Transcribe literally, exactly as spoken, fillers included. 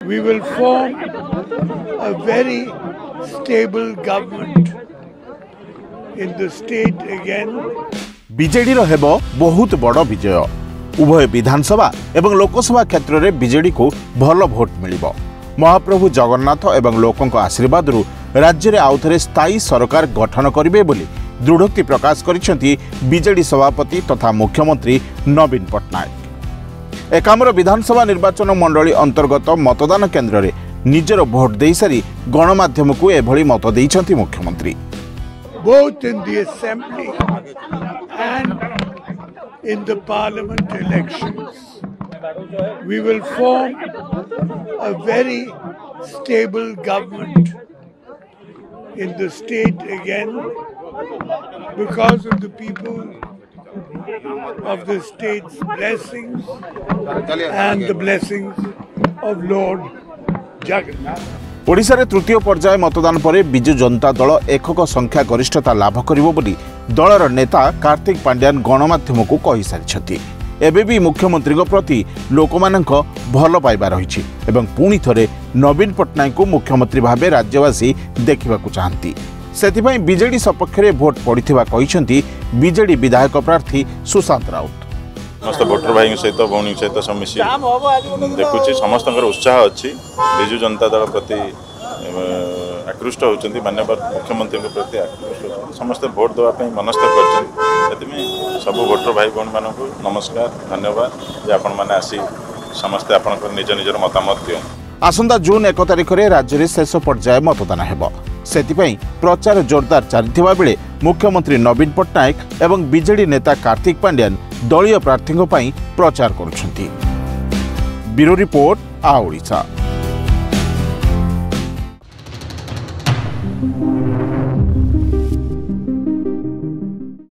We will form a very stable government in the state again. BJD रो हेबो बहुत बड़ विजय। उभय विधानसभा एवं लोकसभा क्षेत्र में बीजेडी को भल भोट मिलिबो। महाप्रभु जगन्नाथ एवं लोकंक आशीर्वाद रु राज्य में आउ थे स्थायी सरकार गठन करिवे बोली दृढ़ोक्ति प्रकाश करिसेंती बीजेडी सभापति तथा मुख्यमंत्री नवीन पट्टनायक। एकामर विधानसभा निर्वाचन मंडली अंतर्गत मतदान केन्द्र में निजर भोट दे सारी गणमाध्यम को एभली मत देइछंती मुख्यमंत्री। Both in the assembly and in the parliament elections, we will form a very stable government in the state again because of the people of the state's blessings and the blessings of Lord Jagannath. Odisha रे तृतीय पर्याय मतदान पर बिजु जनता दल एकक संख्या गरिष्ठता लाभ करिवो बोली दलर नेता कार्तिक पांड्यान गणमाध्यम को कहि सारिछथि। एबे भी मुख्यमंत्री प्रति लोकमानक भल पाइबा रहिछि एवं पुणी थरे नवीन पट्टनायक को मुख्यमंत्री भाबे राज्यवासी देखिबा को चाहंती। सेथिबाई बीजेडी सपक्ष रे भोट पड़िथिबा कहिसंती बीजेडी विधायक प्रार्थी सुशांत राउत। समस्त भोटर भाई सहित भौणी सहित समस्या देखुची समस्त उत्साह अच्छी विजु जनता दल प्रति आकृष्ट होती माननीय मुख्यमंत्री प्रति आकृष्ट समस्त भोट देवाई मनस्थ कर सब भोटर भाई भौणी मान नमस्कार धन्यवाद जे आपण मैंने आसी समस्ते आपण निज निजर मतामत दियो। आसंता जून एक तारिख में राज्य में शेष पर्याय मतदान हेबो। सेतिपई प्रचार जोरदार चलथिबा बेले मुख्यमंत्री नवीन पट्टनायक एवं बीजेडी नेता कार्तिक पांड्यान दलीय प्रार्थीों पई प्रचार करुछंती। ब्यूरो रिपोर्ट आ ओडिशा।